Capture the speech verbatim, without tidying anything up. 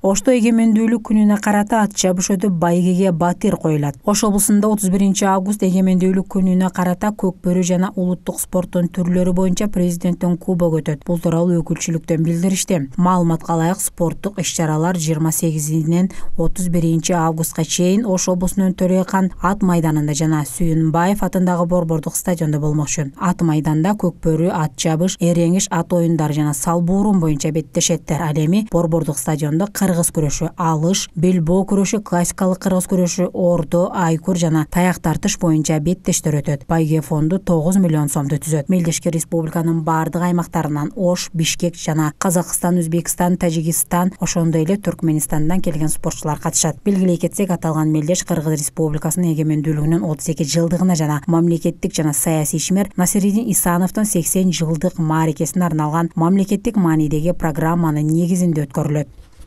Ошто эгемендүүлүк күнүнө карата ат чабыш өтүп байгеге батир коюлат. Ош облусунда отуз биринчи август эгемендүүлүк күнүнө карата көкбөрү жана улуттук спорттун түрлөрү боюнча президенттин кубогу өтөт. Бул тууралуу өкүлчүлүктөн билдиришти. Маалыматка ылайык, спорттук иш-чаралар жыйырма сегизинен отуз биринчи августка чейин Ош облусунун Төрөйкан ат майданында жана Сүйүнбаев атындагы борбордук стадиондо болмокчу. Ат майданда көкбөрү, ат чабыш, эреңиш, ат оюндары жана салбуурун боюнча беттешеттер. Ал эми борбордук стадиондо кыргыз күрөшү, алыш, белбоо күрөшү, классикалык кыргыз күрөшү, ордо, айкур жана таяк тартыш боюнча беттештер өтөт. Байге фонду тогуз миллион сомду түзөт. Мелдешке республиканын бардык аймактарынан Ош, Бишкек жана Казакстан, Өзбекстан, Тажикстан, ошондой эле Түркменистандан келген спортчулар катышат. Белгилей кетсек, аталган мелдеш Кыргыз Республикасынын эгемендүүлүгүнүн отуз эки жылдыгына жана мамлекеттик жана саясий ишмер Насиридин Исановдун сексен жылдык мааракесине арналган мамлекеттик маанидеги программанын негизинде өткөрүлөт.